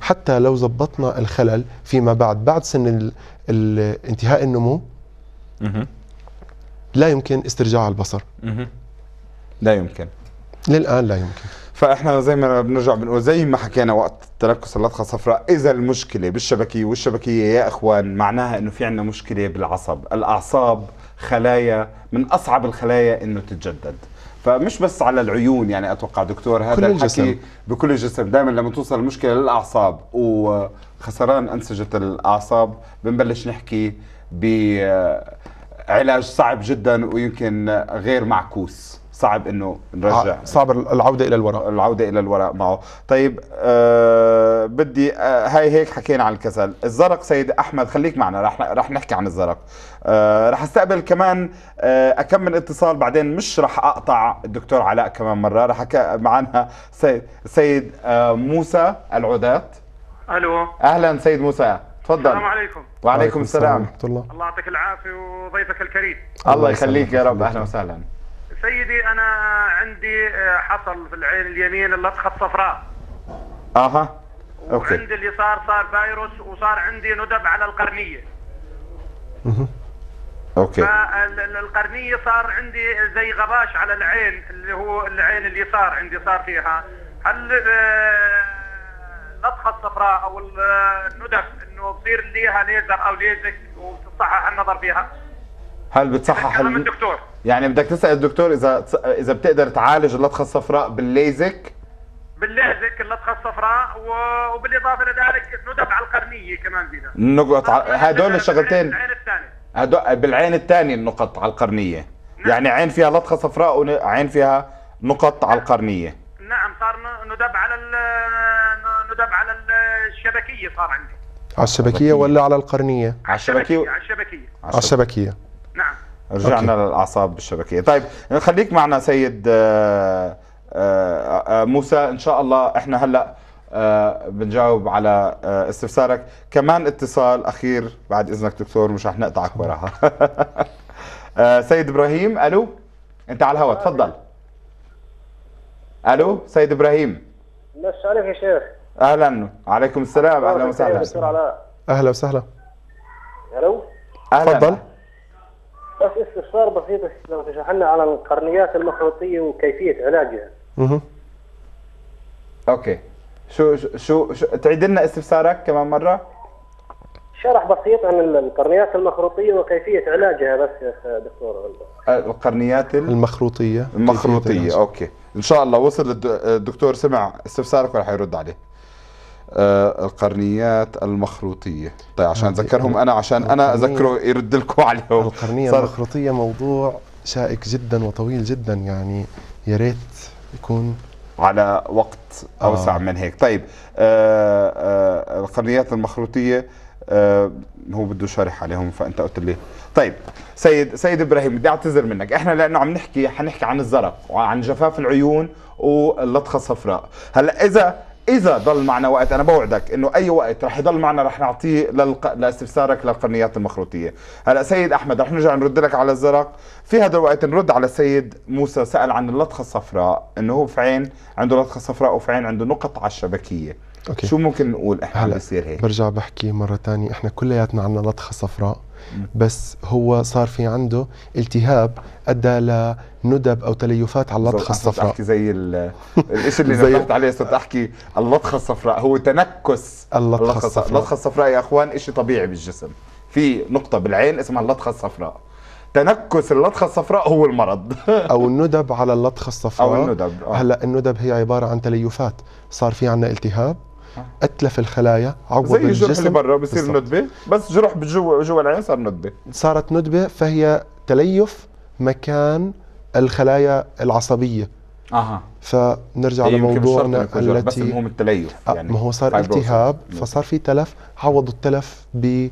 حتى لو زبطنا الخلل فيما بعد سن انتهاء النمو لا يمكن استرجاع البصر. لا يمكن للآن لا يمكن. فاحنا زي ما بنرجع بنقول زي ما حكينا وقت تنكس اللطخه الصفراء، اذا المشكله بالشبكيه، والشبكيه يا اخوان معناها انه في عندنا مشكله بالعصب. الاعصاب خلايا من اصعب الخلايا انه تتجدد، فمش بس على العيون، يعني اتوقع دكتور هذا الحكي بكل الجسم. دائما لما توصل المشكله للاعصاب وخسران انسجه الاعصاب بنبلش نحكي بعلاج صعب جدا ويمكن غير معكوس، صعب انه نرجع، صعب العوده الى الوراء معه. طيب بدي هاي هيك حكينا عن الكسل. الزرق سيد احمد خليك معنا، رح نحكي عن الزرق. رح استقبل كمان كم من اتصال بعدين، مش رح اقطع الدكتور علاء كمان مره. رح معنا سيد موسى العودات. الو، اهلا سيد موسى، تفضل. السلام عليكم. وعليكم السلام ورحمه الله. الله يعطيك العافيه وضيفك الكريم. الله يخليك يا رب. اهلا وسهلا سيدي. انا عندي حصل في العين اليمين اللطخه الصفراء. اوكي. وعند اليسار صار فيروس، وصار عندي ندب على القرنيه. اوكي. فالقرنيه صار عندي زي غباش على العين، اللي هو العين اليسار عندي صار فيها. هل اللطخه الصفراء او الندب انه بصير ليها ليزر او ليزك وتصحح النظر فيها؟ هل بتصحح من الدكتور؟ يعني بدك تسأل الدكتور اذا بتقدر تعالج اللطخه الصفراء بالليزك اللطخه الصفراء، وبالاضافه لذلك ندب على القرنيه كمان فينا نقط هدول الشغلتين. العين الثانيه بالعين الثانية النقط على القرنيه. نعم. يعني عين فيها لطخه صفراء وعين فيها نقط على القرنيه. نعم، صار ندب على الشبكيه، صار عندي على الشبكيه ولا على القرنيه؟ على الشبكيه. على الشبكيه. نعم. رجعنا للاعصاب بالشبكيه. طيب خليك معنا سيد موسى، ان شاء الله احنا هلا بنجاوب على استفسارك. كمان اتصال اخير بعد اذنك دكتور، مش رح نقطعك وراها. سيد ابراهيم. الو، انت على الهواء، تفضل. الو سيد ابراهيم. مساء عليك يا شيخ. اهلا. وعليكم السلام. اهلا وسهلا. دكتور علاء. اهلا وسهلا. الو. تفضل. بس استفسار بسيط، لو تشرح لنا على القرنيات المخروطيه وكيفيه علاجها. اوكي. شو تعيد لنا استفسارك كمان مره؟ شرح بسيط عن القرنيات المخروطيه وكيفيه علاجها بس يا دكتور. القرنيات المخروطيه. اوكي. ان شاء الله وصل الدكتور، سمع استفسارك ورح يرد عليه. القرنيات المخروطيه. طيب عشان اذكرهم انا، عشان انا اذكره يرد لكم عليهم. القرنيه المخروطيه موضوع شائك جدا وطويل جدا، يعني يا ريت يكون على وقت اوسع من هيك. طيب القرنيات المخروطيه هو بده شرح عليهم، فانت قلت لي. طيب سيد ابراهيم، بدي اعتذر منك، احنا لانه عم حنحكي عن الزرق وعن جفاف العيون واللطخه الصفراء. هلا اذا ضل معنا وقت، انا بوعدك انه اي وقت رح يضل معنا رح نعطيه لاستفسارك للقرنيات المخروطيه. هلا سيد احمد رح نرجع نرد لك على الزرق. في هذا الوقت نرد على السيد موسى، سال عن اللطخه الصفراء، انه هو في عين عنده لطخه صفراء وفي عين عنده نقط على الشبكيه. أوكي. شو ممكن نقول احنا عم بيصير هيك؟ برجع بحكي مره ثانيه، احنا كلياتنا عندنا لطخه صفراء، بس هو صار في عنده التهاب ادى لندب او تليفات على اللطخه الصفراء. احكي زي الشيء اللي نبهت عليه، صرت احكي اللطخه الصفراء هو تنكس اللطخه الصفراء يا اخوان، شيء طبيعي بالجسم. في نقطه بالعين اسمها اللطخه الصفراء. تنكس اللطخه الصفراء هو المرض. او الندب على اللطخه الصفراء. او الندب. هلا الندب هي عباره عن تليفات، صار في عندنا التهاب اتلف الخلايا، عوض زي الجسم. الجرح اللي برا بصير ندبه، بس جرح جوا العين صار ندبه. صارت ندبه، فهي تليف مكان الخلايا العصبيه. فنرجع لموضوعنا التي بس المهم التليف، يعني ما هو صار التهاب فصار في تلف، عوضوا التلف ب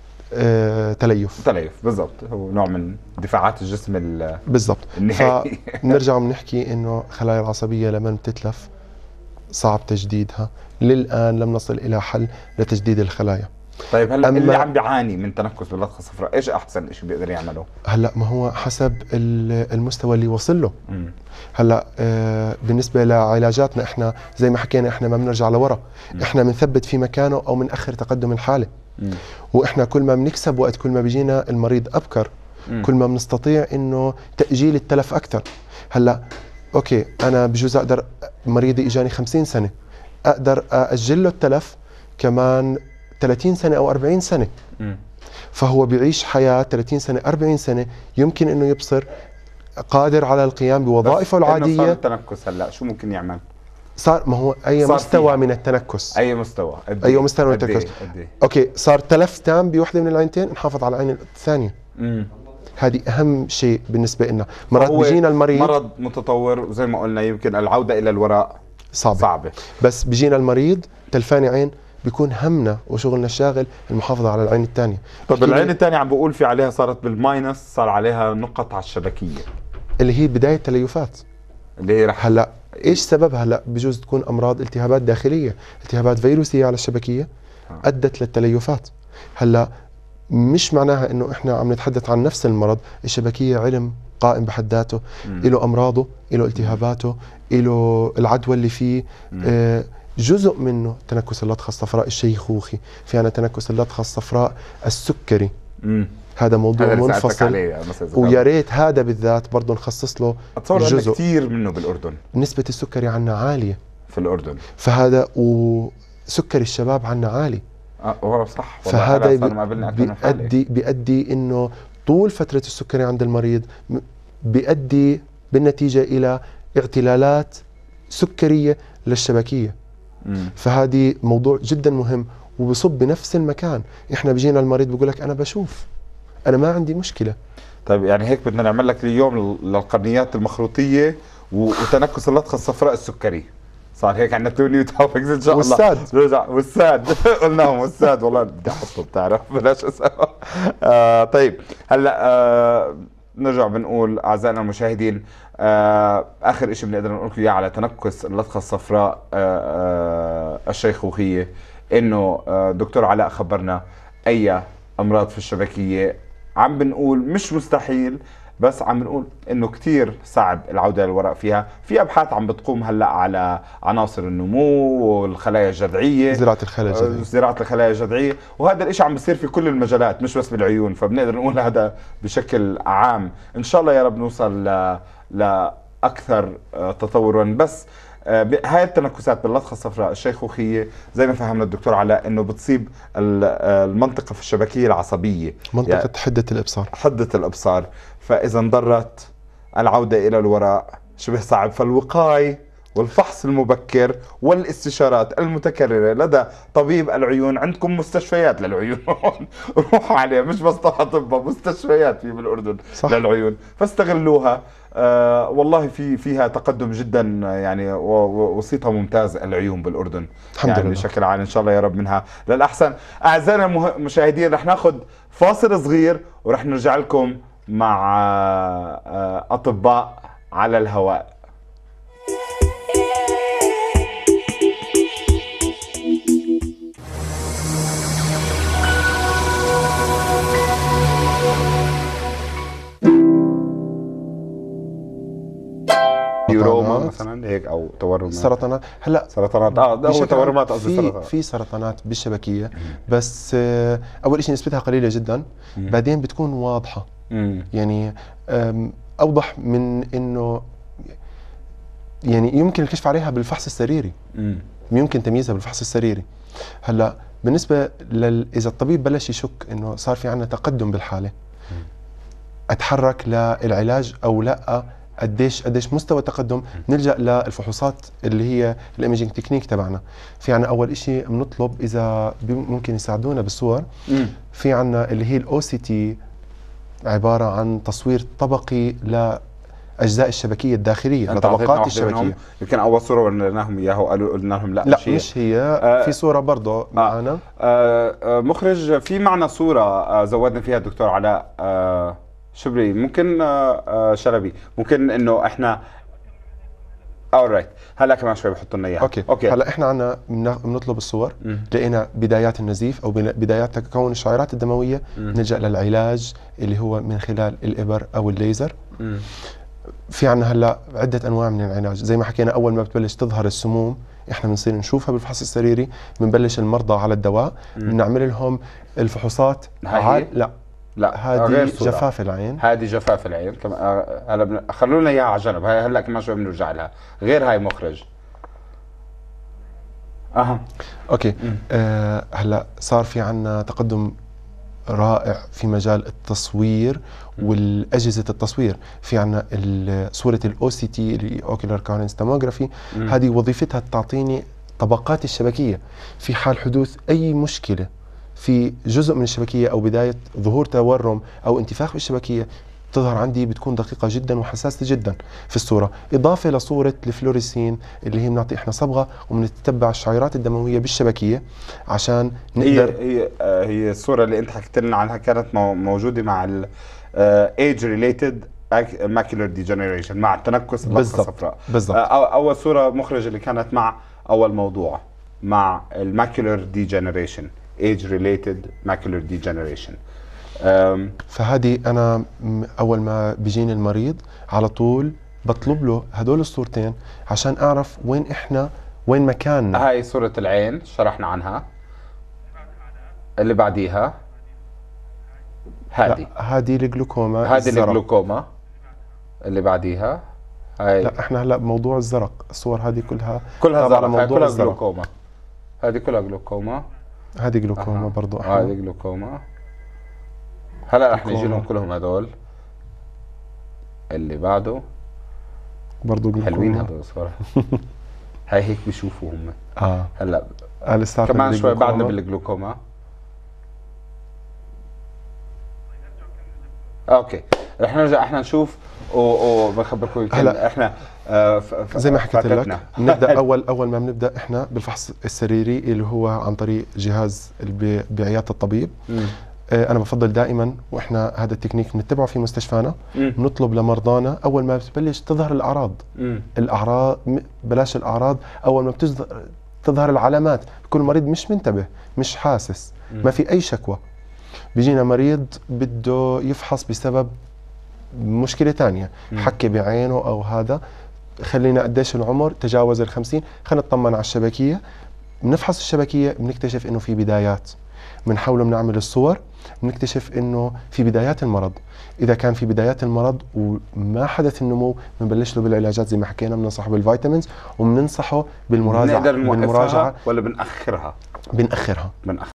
تليف بالضبط. هو نوع من دفاعات الجسم بالضبط. النهائي. فنرجع بنحكي انه الخلايا العصبيه لما بتتلف صعب تجديدها. للان لم نصل الى حل لتجديد الخلايا. طيب هلا اللي عم بيعاني من تنكس باللطخه الصفراء ايش احسن شيء بيقدر يعمله؟ هلا ما هو حسب المستوى اللي وصل له. هلا بالنسبه لعلاجاتنا احنا زي ما حكينا احنا ما بنرجع لورا، احنا بنثبت في مكانه او بنأخر تقدم الحاله. واحنا كل ما بنكسب وقت، كل ما بيجينا المريض ابكر، كل ما بنستطيع انه تأجيل التلف اكثر. هلا اوكي انا بجوز اقدر، مريضي اجاني 50 سنه اقدر اجل له التلف كمان 30 سنه او 40 سنه. فهو بيعيش حياه 30 سنه 40 سنه، يمكن انه يبصر قادر على القيام بوظائفه العاديه. صار التنكس هلا شو ممكن يعمل؟ صار، ما هو اي مستوى من التنكس، اي مستوى، اي مستوى من التنكس. اوكي صار تلف تام بوحده من العينتين، نحافظ على العين الثانيه. هذه اهم شيء بالنسبه لنا. مرات بيجينا المريض مرض متطور وزي ما قلنا يمكن العوده الى الوراء صعبه. بس بيجينا المريض تلفاني عين، بيكون همنا وشغلنا الشاغل المحافظه على العين الثانيه. طب العين الثانيه عم بقول في عليها صارت بالماينس، صار عليها نقط على الشبكيه اللي هي بدايه تليفات، اللي هي رح هلا ايش سببها؟ هلا بجوز تكون امراض التهابات داخليه، التهابات فيروسيه على الشبكيه ادت للتليفات. هلا مش معناها انه احنا عم نتحدث عن نفس المرض، الشبكيه علم قائم بحد ذاته، له امراضه، له التهاباته، له العدوى اللي فيه. جزء منه تنكس اللطخه الصفراء الشيخوخي، في عنا تنكس اللطخه الصفراء السكري. هذا موضوع منفصل، ويا ريت هذا بالذات برضه نخصص له جزء. كثير منه بالاردن نسبه السكري عنا عاليه في الاردن، فهذا وسكري الشباب عنا عالي. صح. فهذا بيؤدي انه طول فتره السكري عند المريض بيؤدي بالنتيجه الى اعتلالات سكريه للشبكيه. فهذه موضوع جدا مهم وبصب بنفس المكان. احنا بيجينا المريض بيقول لك انا بشوف، انا ما عندي مشكله. طيب يعني هيك بدنا نعمل لك اليوم للقرنيات المخروطيه وتنكس اللطخه الصفراء السكري. صار هيك عندنا توني وتوفيق ان شاء الله. والساد قلناهم والساد، والله بدي احطه بتعرف بلاش اسوي. طيب هلا نرجع بنقول اعزائنا المشاهدين، اخر شيء بنقدر نقول اياه على تنكس اللطخه الصفراء الشيخوخيه، انه دكتور علاء خبرنا اي امراض في الشبكيه عم بنقول مش مستحيل، بس عم بنقول انه كثير صعب العوده للوراء فيها. في ابحاث عم بتقوم هلا على عناصر النمو والخلايا الجذعيه، زراعه الخلايا الجذعيه، وهذا الشيء عم بيصير في كل المجالات مش بس بالعيون. فبنقدر نقول هذا بشكل عام. ان شاء الله يا رب نوصل لاكثر تطورا. بس هاي التنكسات باللطخه الصفراء الشيخوخيه زي ما فهمنا الدكتور علاء انه بتصيب المنطقه في الشبكيه العصبيه، منطقه يعني حده الابصار، حده الابصار. فاذا انضرت العوده الى الوراء شبه صعب. فالوقايه والفحص المبكر والاستشارات المتكرره لدى طبيب العيون، عندكم مستشفيات للعيون روحوا عليها، مش بس اطباء، مستشفيات في بالاردن صح. للعيون، فاستغلوها. والله فيها تقدم جدا يعني، وصيتها ممتاز العيون بالاردن الحمد يعني لله. بشكل عام ان شاء الله يا رب منها للاحسن. اعزائنا المشاهدين رح ناخذ فاصل صغير ورح نرجع لكم مع اطباء على الهواء. يوروما مثلا هيك او تورمات، سرطانات. هلا سرطانات هو تورمات قصدي سرطانات. في سرطانات بالشبكيه بس اول شيء نسبتها قليله جدا، بعدين بتكون واضحه. يعني اوضح من انه يعني يمكن الكشف عليها بالفحص السريري، يمكن تمييزها بالفحص السريري. هلا بالنسبه اذا الطبيب بلش يشك انه صار في عندنا تقدم بالحاله، اتحرك للعلاج او لا، قديش مستوى التقدم، نلجا للفحوصات اللي هي الايميجينج تكنيك تبعنا. في عنا اول شيء بنطلب اذا ممكن يساعدونا بالصور. في عنا اللي هي الاو سي تي، عباره عن تصوير طبقي لاجزاء الشبكيه الداخليه، لطبقات الشبكيه. يمكن اول صوره وريناهم اياها وقالوا قلنا لهم لا مش هي. في صوره برضه معنا. مخرج في معنا صوره زودنا فيها الدكتور علاء شبري، ممكن شلبي، ممكن انه احنا اورايت. هلا كمان شوي بحطوا لنا اياها. اوكي هلا احنا عنا بنطلب الصور. لقينا بدايات النزيف او بدايات تكون الشعيرات الدمويه، نلجا للعلاج اللي هو من خلال الابر او الليزر. في عنا هلا عده انواع من العلاج، زي ما حكينا اول ما بتبلش تظهر السموم احنا بنصير نشوفها بالفحص السريري، بنبلش المرضى على الدواء، بنعمل لهم الفحوصات. لا هذه جفاف العين. هذه جفاف العين كمان. هلا خلونا اياها على جنب، هاي هلا كمان شوي بنرجع لها. غير هاي مخرج. اوكي. هلا صار في عنا تقدم رائع في مجال التصوير والاجهزه التصوير. في عنا صوره الاو سي تي اللي اوكيولار كورنيس توموغرافي، هذه وظيفتها تعطيني طبقات الشبكيه في حال حدوث اي مشكله في جزء من الشبكيه او بدايه ظهور تورم او انتفاخ بالشبكيه، تظهر عندي بتكون دقيقه جدا وحساسه جدا في الصوره، اضافه لصوره الفلوريسين اللي هي بنعطي احنا صبغه وبنتتبع الشعيرات الدمويه بالشبكيه عشان نقدر. هي الصوره اللي انت حكيت لنا عنها كانت موجوده مع ال age related macular degeneration، مع التنكس اللثه الصفراء. بالضبط. اول صوره مخرج اللي كانت مع اول موضوع مع الماكيولر ديجنريشن، age related macular degeneration. فهذه انا اول ما بيجيني المريض على طول بطلب له هدول الصورتين عشان اعرف وين مكاننا. هاي صورة العين شرحنا عنها. اللي بعديها هذه الجلوكوما. هذه الجلوكوما. اللي بعديها هاي. لا احنا هلا بموضوع الزرق، الصور هذه كلها زرق. هاي كلها جلوكوما. هذه كلها جلوكوما. هذه جلوكوما برضه. هذه جلوكوما. هلا رح نجي لهم كلهم هذول. اللي بعده برضه جلوكوما. حلوين هذول صراحه. هاي هيك بشوفوا هم. هلا كمان شوي بعدنا بالجلوكوما. اوكي رح نرجع احنا نشوف وبخبركم هلا احنا زي ما حكيت لك نبدا اول ما بنبدا احنا بالفحص السريري اللي هو عن طريق جهاز بعياده الطبيب. انا بفضل دائما واحنا هذا التكنيك بنتبعه في مستشفانا، بنطلب لمرضانا اول ما بتبلش تظهر الاعراض بلاش الاعراض، اول ما تظهر العلامات بكون المريض مش منتبه مش حاسس، ما في اي شكوى. بيجينا مريض بده يفحص بسبب مشكله ثانيه، حكي بعينه او هذا، خلينا قديش العمر تجاوز ال50، خلينا نطمن على الشبكيه. بنفحص الشبكيه بنكتشف انه في بدايات، بنحاول بنعمل الصور بنكتشف انه في بدايات المرض. اذا كان في بدايات المرض وما حدث النمو بنبلش له بالعلاجات زي ما حكينا، بننصحه بالفيتامينز وبننصحه بالمراجعه. نقدر نوقفها ولا بنأخرها؟ بنأخرها.